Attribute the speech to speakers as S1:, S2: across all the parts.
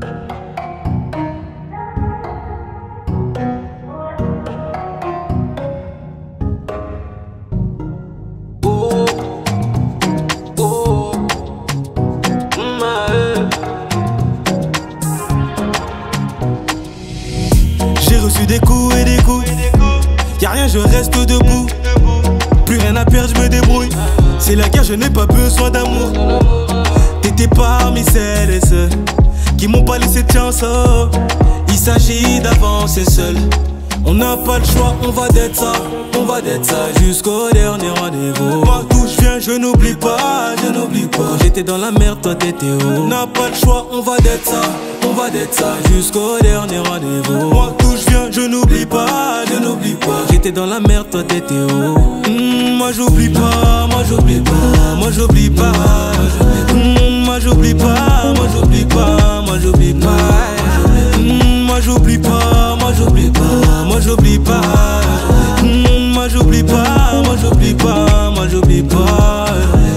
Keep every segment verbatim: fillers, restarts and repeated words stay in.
S1: J'ai reçu des coups et des coups, y'a rien, je reste debout. Plus rien à perdre, je me débrouille. C'est la guerre, je n'ai pas besoin d'amour. T'étais parmi celles et ceux qui m'ont pas laissé de chance. Oh. Il s'agit d'avancer seul. On n'a pas le choix, on va d'être ça, on va d'être ça jusqu'au dernier rendez-vous. Moi d'où je viens, je n'oublie pas, je n'oublie pas. Quand j'étais dans la merde, toi t'étais où? On n'a pas le choix, on va d'être ça, on va d'être ça jusqu'au dernier rendez-vous. Moi d'où je viens, je n'oublie pas, je n'oublie pas. J'étais dans la merde, toi t'étais où? Mmh, moi j'oublie pas, moi j'oublie pas, moi j'oublie pas. Mmh, moi j'oublie pas, moi j'oublie pas, moi j'oublie pas. Mmh, moi j'oublie pas, moi j'oublie pas, moi j'oublie pas. Mmh, moi j'oublie pas, moi j'oublie pas, moi j'oublie pas.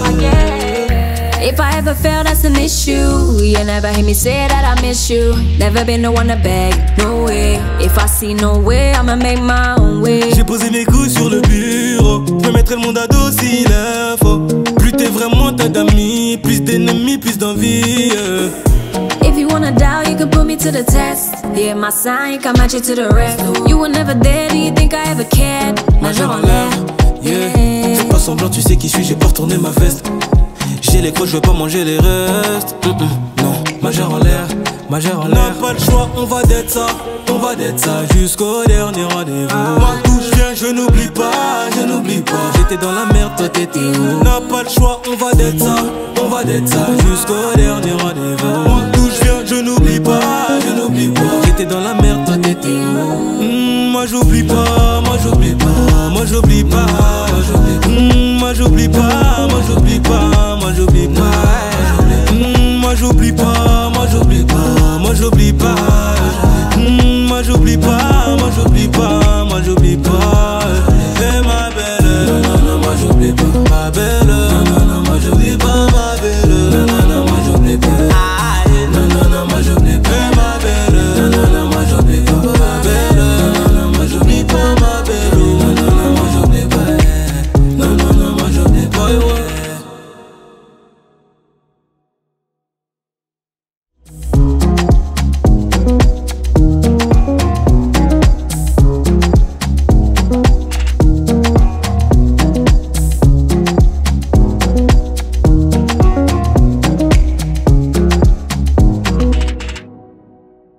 S2: If I ever fail, that's an issue. You never hear me say that I miss you. Never been the one to beg, no way. If I see no way, I'ma make my own way.
S1: J'ai posé mes couilles sur le bureau. Je me mettrai le monde à dos s'il le faut. Plus t'es vraiment t'as d'amis, plus d'ennemis, plus d'envie. Yeah.
S2: If you wanna doubt, you can put me to the test. Yeah, my sign, come at you to the rest. You were never there, do you think I ever cared?
S1: Majeur en l'air, yeah. Fais pas semblant, tu sais qui je suis, j'ai pas retourné ma veste. J'ai les crocs, je veux pas manger les restes. mm -mm, Non, majeur en l'air, majeur en l'air. On n'a pas le choix, on va d'être ça, on va d'être ça jusqu'au dernier rendez-vous. Moi d'où je viens, je n'oublie pas, je n'oublie pas. J'étais dans la merde, toi t'étais où? On n'a pas le choix, on va d'être ça, on va d'être ça jusqu'au dernier rendez-vous. Moi d'où je viens, je n'oublie pas, je n'oublie pas. J'étais dans la merde, toi t'étais où? mmh, Moi j'oublie pas, moi j'oublie pas, moi j'oublie pas. mmh, Moi j'oublie pas, moi j'oublie pas, moi j'oublie pas. mmh, Moi j'oublie pas, moi j'oublie pas, moi j'oublie pas. mmh, Moi j'oublie pas, moi j'oublie pas.